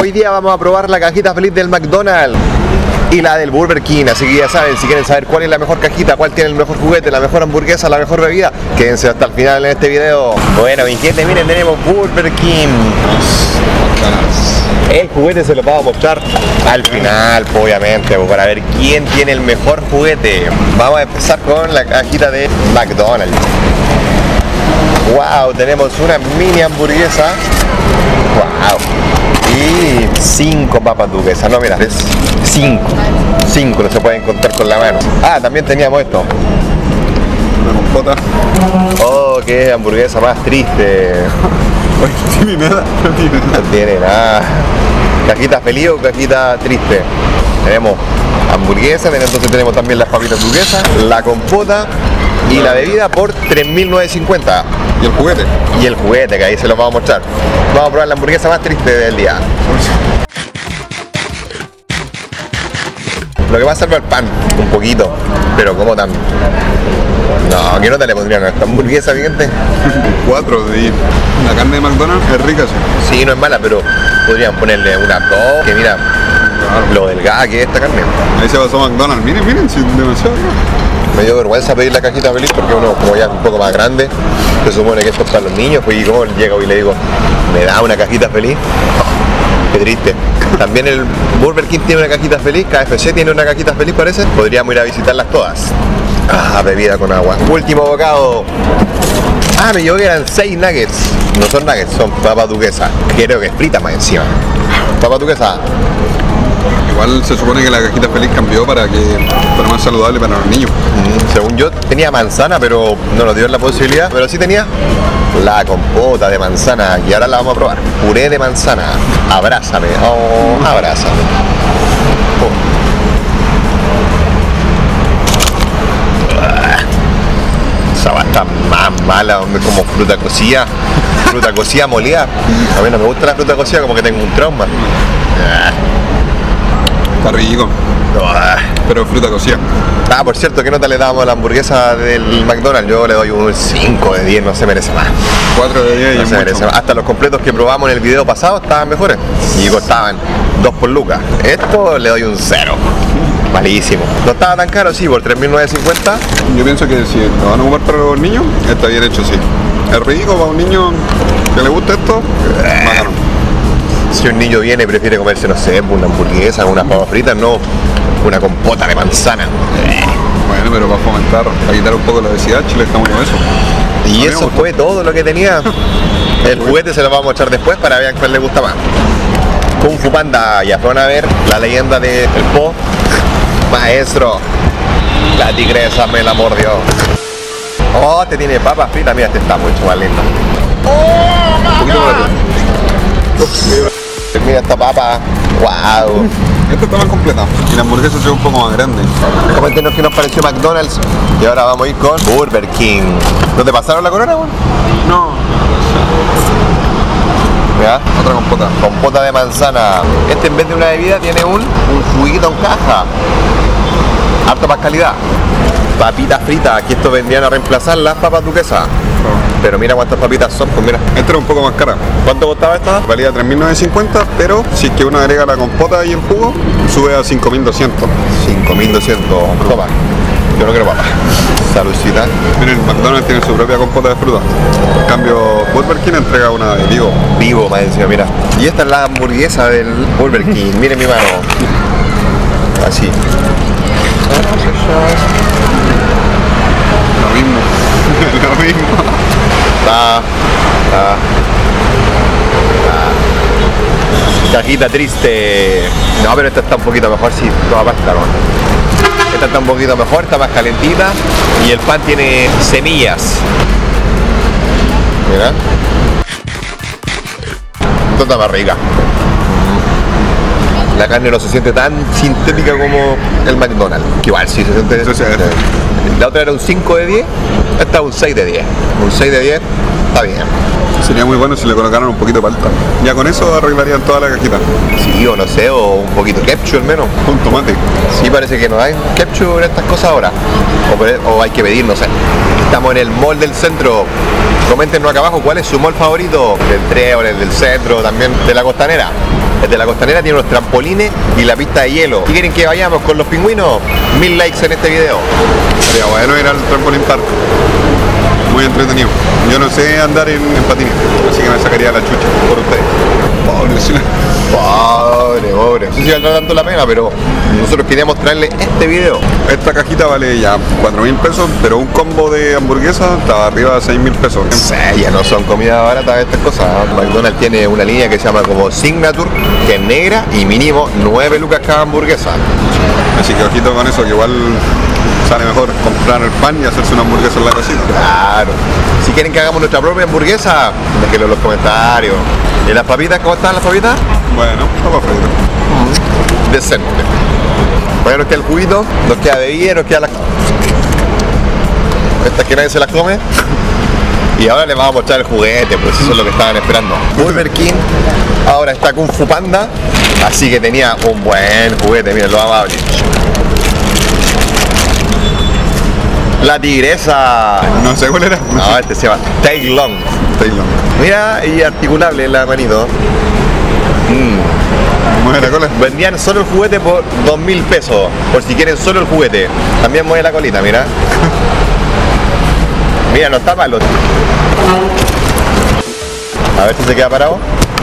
Hoy día vamos a probar la cajita feliz del McDonald's y la del Burger King, así que ya saben, si quieren saber cuál es la mejor cajita, cuál tiene el mejor juguete, la mejor hamburguesa, la mejor bebida, quédense hasta el final en este video. Bueno, mi gente, miren, tenemos Burger King. El juguete se lo vamos a mostrar al final, obviamente, para ver quién tiene el mejor juguete. Vamos a empezar con la cajita de McDonald's. Wow, tenemos una mini hamburguesa. Wow. Y 5 papas duquesas, no, mira, es 5, no se pueden contar con la mano. Ah, también teníamos esto. Una compota. Oh, qué hamburguesa más triste. No tiene nada. No tiene nada. ¿Cajita feliz o cajita triste? Tenemos hamburguesa, entonces tenemos también las papitas duquesas, la compota y la bebida por 3.950. ¿Y el juguete? Y el juguete, que ahí se los vamos a mostrar. Vamos a probar la hamburguesa más triste del día. Lo que va a salvar el pan, un poquito, pero como tan... No, ¿qué nota le pondrían a esta hamburguesa, vigente? 4 de ir. La carne de McDonald's es rica, sí. Sí, no es mala, pero podrían ponerle una 2, que mira, lo delgada que es esta carne. Ahí se pasó McDonald's, miren, sí, demasiado rico. Me dio vergüenza pedir la cajita feliz porque uno, como ya es un poco más grande, se supone que esto es para los niños, pues y como llego y le digo, ¿me da una cajita feliz? Oh, qué triste. También el Burger King tiene una cajita feliz, KFC tiene una cajita feliz, parece. Podríamos ir a visitarlas todas. Ah, bebida con agua. Último bocado. Ah, me llegó que eran 6 nuggets. No son nuggets, son papas duquesas. Creo que es frita más encima. Papas duquesas. Igual se supone que la cajita feliz cambió para más saludable para los niños. Según yo tenía manzana, pero no nos dio la posibilidad. Pero sí tenía la compota de manzana y ahora la vamos a probar. Puré de manzana. Abrázame. Oh, abrázame. Oh. Esa va a estar más mala, como fruta cocida molida. A mí no me gusta la fruta cocida, como que tengo un trauma. Está rico, pero fruta cocida. Ah, por cierto, ¿qué nota le damos a la hamburguesa del McDonald's? Yo le doy un 5 de 10, no se merece más. 4 de 10 no y se merece más. Hasta los completos que probamos en el video pasado estaban mejores y costaban 2 por lucas. Esto le doy un 0. Malísimo. No estaba tan caro, sí, por 3.950. Yo pienso que si lo van a ocupar para los niños, está bien hecho, sí. Es rico para un niño que le guste esto, bacano. Si un niño viene y prefiere comerse, no sé, una hamburguesa, unas papas fritas, no una compota de manzana. Bueno, pero para fomentar, para quitar un poco la obesidad, Chile está muy obeso. Y eso fue todo lo que tenía. El juguete se lo vamos a echar después para ver cuál le gusta más. Kung Fu Panda, ya fueron a ver la leyenda del Po. Maestro, la tigresa me la mordió. Oh, este tiene papas fritas, mira, este está mucho más lindo. Un poquito más Mira esta papa, wow. Esta está más completa y la hamburguesa se ve un poco más grande. Coméntenos qué nos pareció McDonald's y ahora vamos a ir con Burger King. ¿No te pasaron la corona, güey? No. ¿Ya? Otra compota. Compota de manzana. Este en vez de una bebida tiene un juguito en caja. Harto más calidad. Papitas fritas, que esto vendrían a reemplazar las papas duquesas. Pero mira cuántas papitas son, pues mira. Esta era un poco más cara. ¿Cuánto costaba esta? Valía 3.950, pero si es que uno agrega la compota y el jugo, sube a 5.200. 5.200. Toma. Yo no quiero papas. Saludcita. Miren, McDonald's tiene su propia compota de fruta. En cambio, Burger King entrega una de vivo. Vivo, más encima, mira. Y esta es la hamburguesa del Burger King. Miren mi mano. Así. Lo mismo. Lo mismo. Cajita triste. No, pero esta está un poquito mejor, sí. Toda pasta, ¿no? Esta está un poquito mejor, está más calentita. Y el pan tiene semillas. Mira. Esta está más rica. La carne no se siente tan sintética como el McDonald's. Que igual sí se siente. La otra era un 5 de 10, esta es un 6 de 10. Un 6 de 10 está bien. Sería muy bueno si le colocaran un poquito de palta. Ya con eso arreglarían toda la cajita. Sí, o no sé, o un poquito de ketchup al menos. Con tomate. Sí, parece que no hay ketchup en estas cosas ahora. O hay que pedir, no sé. Estamos en el mall del centro. Coméntenos acá abajo cuál es su mall favorito. Del Trébol, el del centro, también de la Costanera. El de la Costanera tiene unos trampolines y la pista de hielo. Si quieren que vayamos con los pingüinos, 1000 likes en este video. Sería bueno ir al Trampoline Park. Muy entretenido. Yo no sé andar en patines, así que me sacaría la chucha por ustedes. Pobre. No sé si valdrá tanto la pena, pero nosotros queríamos traerle este video. Esta cajita vale ya 4.000 pesos, pero un combo de hamburguesa estaba arriba de 6.000 pesos. Sí, ya no son comida barata estas cosas. McDonald's tiene una línea que se llama como Signature, que es negra y mínimo 9 lucas cada hamburguesa. Así que ojito con eso, que igual sale mejor comprar el pan y hacerse una hamburguesa en la casita. Claro. Si quieren que hagamos nuestra propia hamburguesa, déjenlo en los comentarios. ¿Y las papitas? ¿Cómo están las papitas? Bueno, papas fritas. Decente. Bueno, nos queda el juguito, nos queda bebida, nos queda la... Estas que nadie se las come. Y ahora les vamos a mostrar el juguete, pues eso es lo que estaban esperando. Burger King ahora está Kung Fu Panda, así que tenía un buen juguete. Miren, lo vamos a abrir. La tigresa. No sé cuál era. No, este se llama Tail Long. Mira, y articulable la manito. Mueve la cola. Vendían solo el juguete por 2.000 pesos, por si quieren solo el juguete. También mueve la colita, mira. Mira, no está malo. A ver si se queda parado.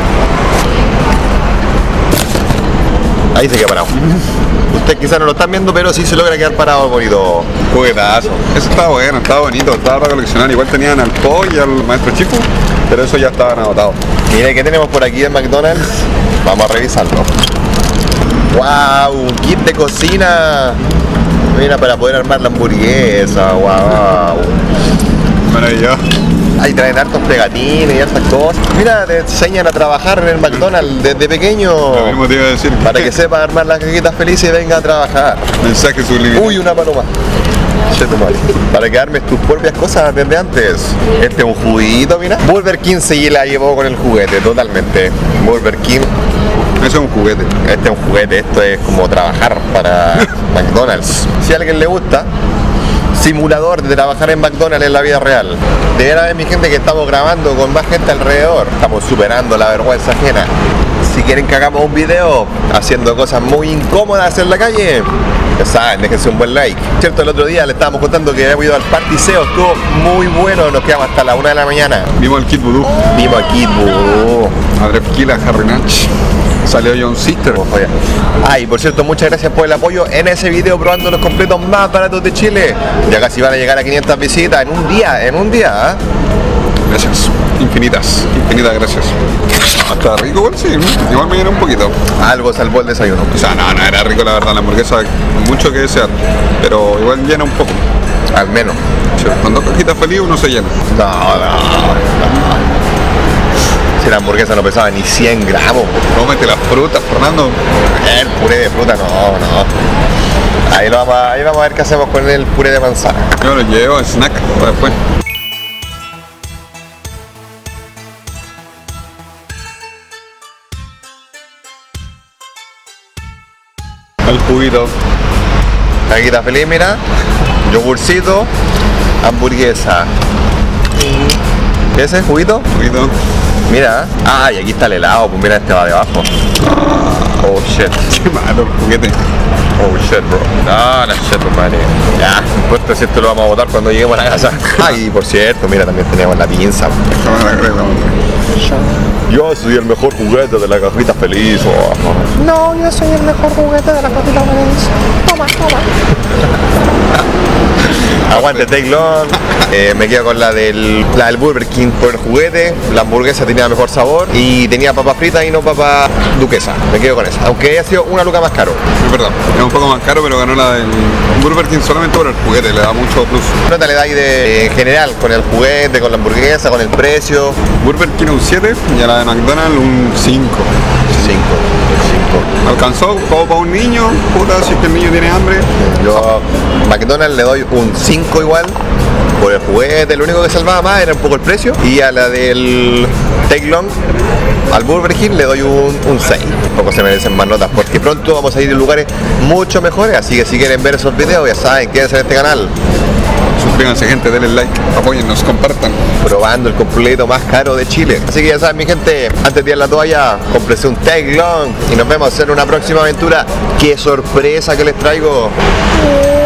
Ahí se queda parado. Ustedes quizás no lo están viendo, pero sí se logra quedar parado bonito. Juguetazo. Eso estaba bueno, estaba bonito, estaba para coleccionar. Igual tenían al Po y al Maestro Chico, pero eso ya estaban agotados. Mira, ¿qué tenemos por aquí en McDonald's? Vamos a revisarlo. ¡Wow! Un kit de cocina. Mira, para poder armar la hamburguesa. ¡Wow! Maravilloso. Ahí traen hartos pegatines y hartas cosas. Mira, te enseñan a trabajar en el McDonald's desde pequeño. Lo mismo te iba a decir. Para que sepa armar las cajitas felices y venga a trabajar. Mensaje subliminal. Uy, una paloma. Para que armes tus propias cosas desde antes. Este es un juguito, mira. Burger King se la llevó con el juguete, totalmente. Burger King. Eso es un juguete. Este es un juguete, esto es como trabajar para McDonald's. Si a alguien le gusta, simulador de trabajar en McDonald's en la vida real. Deberá ver mi gente que estamos grabando con más gente alrededor. Estamos superando la vergüenza ajena. Si quieren que hagamos un video haciendo cosas muy incómodas en la calle, ya saben, déjense un buen like. Cierto, el otro día le estábamos contando que habíamos ido al partiseo, estuvo muy bueno, nos quedamos hasta la 1 de la mañana. Vimos al Kid Voodoo. Vimos al Kid Voodoo. A Drefkila, Harry Natch. Salió John Sister. Y por cierto, muchas gracias por el apoyo en ese video probando los completos más baratos de Chile. Ya casi van a llegar a 500 visitas en un día, ¿eh? Gracias. Infinitas gracias. Está rico igual, sí. Igual me llena un poquito. Algo salvó el desayuno. O sea, no era rico la verdad, la hamburguesa mucho que desear. Pero igual llena un poco. Al menos. Sí, con 2 cajitas feliz uno se llena. No. Si la hamburguesa no pesaba ni 100 gramos. Cómete las frutas, Fernando. El puré de fruta, no. Ahí vamos a ver qué hacemos con el puré de manzana. Yo lo llevo a snack para después. El juguito. Cajita feliz, mira. Yogurcito. Hamburguesa. ¿Qué es ese juguito? Juguito. Mira. Y aquí está el helado. Pues mira, este va debajo. Oh shit. Qué malo el juguete. Oh shit, bro. No shit, madre. Ya, pues si esto lo vamos a botar cuando lleguemos a la casa. Y por cierto, mira, también teníamos la pinza. Yo soy el mejor juguete de la cajita feliz. No, yo soy el mejor juguete de la cajita feliz. Toma. Aguante Tail Long. Me quedo con la del Burger King por el juguete. La hamburguesa tenía mejor sabor y tenía papas fritas y no papas duquesa. Me quedo con esa, aunque haya sido una luca más caro. Es verdad, es un poco más caro, pero ganó la del Burger King solamente por el juguete, le da mucho plus. ¿Qué nota le dais en general con el juguete, con la hamburguesa, con el precio? Burger King un 7 y a la de McDonald's un 5. 5. ¿Alcanzó como para un niño? Puta, si es que el niño tiene hambre. Yo a McDonald's le doy un 5 igual. Por el juguete, lo único que salvaba más era un poco el precio. Y a la del Tail Long, al Burger King, le doy un 6. Tampoco se merecen más notas porque pronto vamos a ir en lugares mucho mejores. Así que si quieren ver esos videos, ya saben, quédense en este canal. Suscríbanse, gente, denle like, apóyennos, compartan. Probando el completo más caro de Chile. Así que ya saben, mi gente, antes de tirar la toalla, cómprese un tag long y nos vemos en una próxima aventura. ¡Qué sorpresa que les traigo!